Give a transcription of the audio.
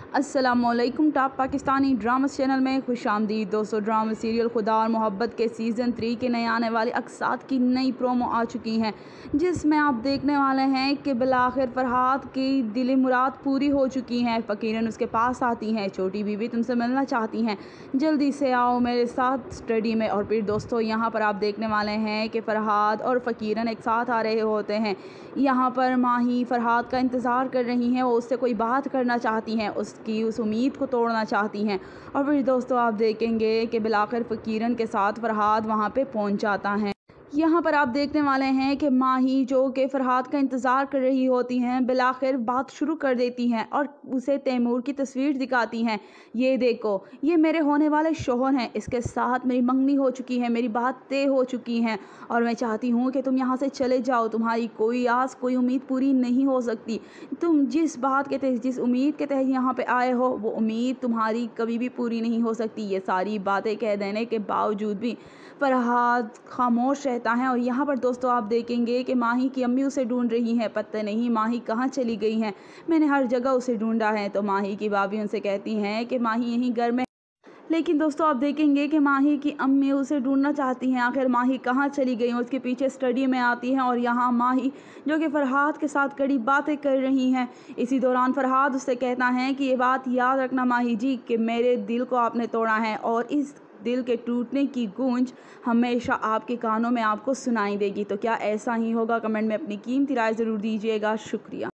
अस्सलामुअलैकुम। Top Pakistani drama channel में खुशामदीद दोस्तों। ड्रामा सीरियल खुदा और मोहब्बत के सीज़न 3 के नए आने वाले अक़सात की नई प्रोमो आ चुकी हैं, जिसमें आप देखने वाले हैं कि बिलाखिर फ़रहाद की दिली मुराद पूरी हो चुकी हैं। फ़कीरन उसके पास आती हैं, छोटी बीवी तुमसे मिलना चाहती हैं, जल्दी से आओ मेरे साथ स्टडी में। और फिर दोस्तों यहाँ पर आप देखने वाले हैं कि फ़रहाद और फ़कीरन एक साथ आ रहे होते हैं। यहाँ पर माही फ़रहाद का इंतज़ार कर रही हैं, वो उससे कोई बात करना चाहती हैं, उसकी उस उम्मीद को तोड़ना चाहती हैं। और फिर दोस्तों आप देखेंगे कि बिलाखिर फ़कीरन के साथ फ़रहाद वहाँ पे पहुँच जाता है। यहाँ पर आप देखने वाले हैं कि माही जो कि फ़रहाद का इंतज़ार कर रही होती हैं, बिलाखिर बात शुरू कर देती हैं और उसे तैमूर की तस्वीर दिखाती हैं। ये देखो, ये मेरे होने वाले शौहर हैं, इसके साथ मेरी मंगनी हो चुकी है, मेरी बात तय हो चुकी हैं और मैं चाहती हूँ कि तुम यहाँ से चले जाओ। तुम्हारी कोई आस कोई उम्मीद पूरी नहीं हो सकती। तुम जिस बात के तहत जिस उम्मीद के तहत यहाँ पे आए हो, वो उम्मीद तुम्हारी कभी भी पूरी नहीं हो सकती। ये सारी बातें कह देने के बावजूद भी फ़रहाद खामोश रहता है। और यहाँ पर दोस्तों आप देखेंगे कि माही की अम्मी उसे ढूंढ रही हैं, पता नहीं माही कहाँ चली गई हैं, मैंने हर जगह उसे ढूंढा है। तो माही की भाभी उनसे कहती हैं कि माही यहीं घर में। लेकिन दोस्तों आप देखेंगे कि माही की अम्मी उसे ढूंढना चाहती हैं, आखिर माही कहाँ चली गई। उसके पीछे स्टडी में आती हैं और यहाँ माही जो कि फ़रहाद के साथ कड़ी बातें कर रही हैं। इसी दौरान फ़रहाद उससे कहता है कि ये बात याद रखना माही जी कि मेरे दिल को आपने तोड़ा है और इस दिल के टूटने की गूंज हमेशा आपके कानों में आपको सुनाई देगी। तो क्या ऐसा ही होगा? कमेंट में अपनी कीमती राय ज़रूर दीजिएगा। शुक्रिया।